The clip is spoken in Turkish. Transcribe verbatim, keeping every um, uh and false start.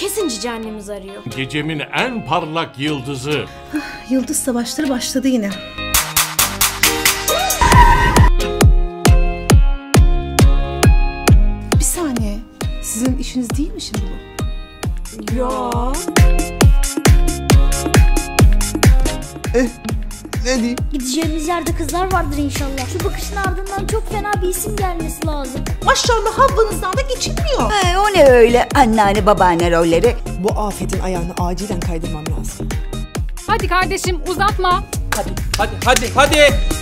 Kesin cici annemiz arıyor. Gecemin en parlak yıldızı. Yıldız savaşları başladı yine. Bir saniye. Sizin işiniz değil mi şimdi bu? Ya. Eh, ne diyeyim? Gideceğimiz yerde kızlar vardır inşallah. Şu bakışın ardından çok fena bir isim gelmesi lazım. Maşallah Havva'nızdan da geçilmiyor. He, o ne öyle anneanne babaanne rolleri? Bu afetin ayağını acilen kaydırmam lazım. Hadi kardeşim uzatma. Hadi hadi hadi hadi.